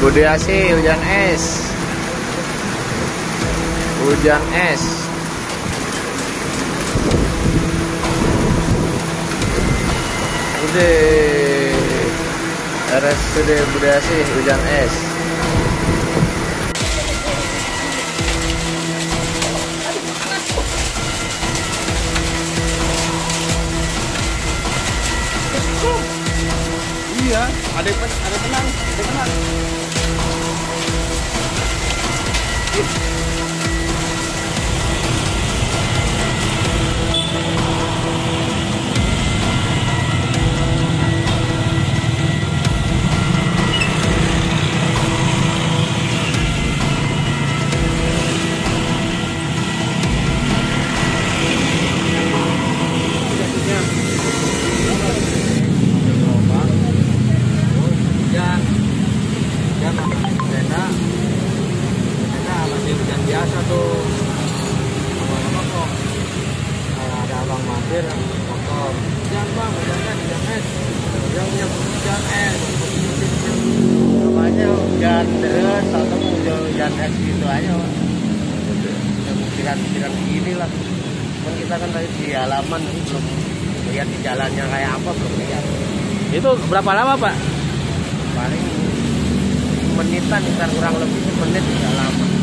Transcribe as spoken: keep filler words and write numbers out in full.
Budi Asih, hujan es. Hujan es. Udah R S U D Budi Asih, hujan es. Iya, ada yang ada tenang, ada tenang. Biasa tuh lama-lama kok kalau ada abang mampir motor jangan bang hujannya hujan es yang punya hujan es namanya hujan deras atau hujan es gitu aja pikiran-pikiran begini lah kan kita kan tadi di halaman belum lihat di jalannya kayak apa belum lihat. Itu berapa lama Pak? Paling menitan kurang lebih menit tidak lama.